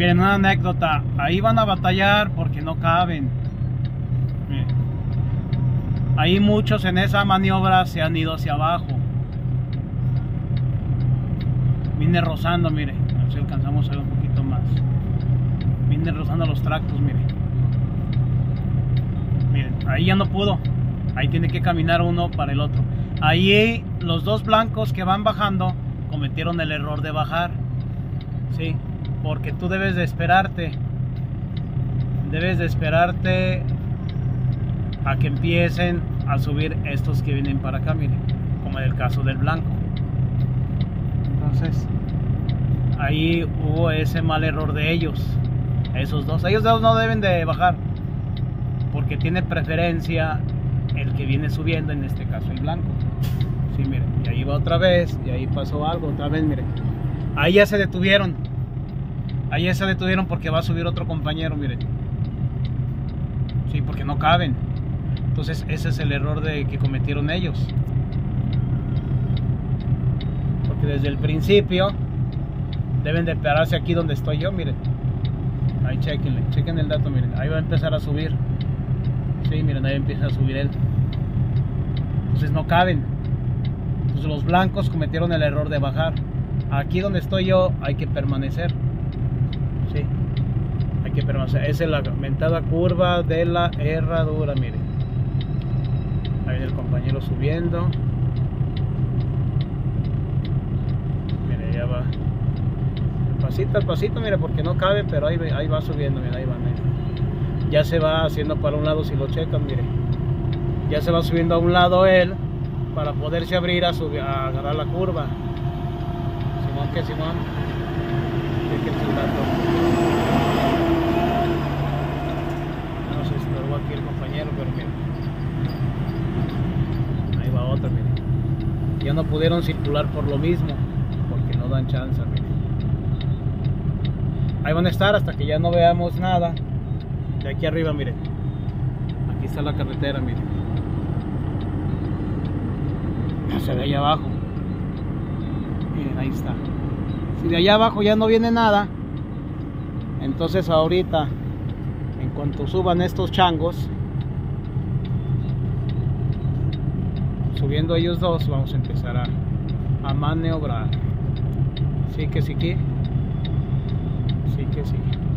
Miren, una anécdota, ahí van a batallar porque no caben. Miren. Ahí muchos en esa maniobra se han ido hacia abajo. Vine rozando, mire, a ver si alcanzamos a ver un poquito más. Vine rozando los tractos, miren. Miren, ahí ya no pudo. Ahí tiene que caminar uno para el otro. Ahí los dos blancos que van bajando cometieron el error de bajar. Sí, porque tú debes de esperarte. Debes de esperarte a que empiecen a subir estos que vienen para acá, miren, como en el caso del blanco. Entonces, ahí hubo ese mal error de ellos. Esos dos no deben de bajar, porque tiene preferencia el que viene subiendo, en este caso el blanco. Sí, miren, y ahí va otra vez, y ahí pasó algo otra vez, miren. Ahí ya se detuvieron. Ahí ya se detuvieron porque va a subir otro compañero, miren. Sí, porque no caben. Entonces ese es el error que cometieron ellos. Porque desde el principio deben de pararse aquí donde estoy yo, miren. Ahí chequen el dato, miren. Ahí va a empezar a subir. Sí, miren, ahí empieza a subir él. Entonces no caben. Entonces los blancos cometieron el error de bajar. Aquí donde estoy yo hay que permanecer. Sí, hay que permanecer. Esa es la mentada curva de la herradura, miren. Ahí viene el compañero subiendo. Mire, ya va. Al pasito, mire, porque no cabe, pero ahí va subiendo, mire, ahí va, mire. Ya se va haciendo para un lado, si lo checan, mire. Ya se va subiendo a un lado él para poderse abrir a agarrar la curva. Simón. Chequen el dato. No se estorbó aquí el compañero, pero mire. Ahí va otro, mire. Ya no pudieron circular por lo mismo, porque no dan chance, mire. Ahí van a estar hasta que ya no veamos nada. De aquí arriba, miren. Aquí está la carretera, miren. Se ve allá abajo. Miren, ahí está. Si de allá abajo ya no viene nada, entonces ahorita, en cuanto suban estos changos, subiendo ellos dos, vamos a empezar a maniobrar. Sí que sí.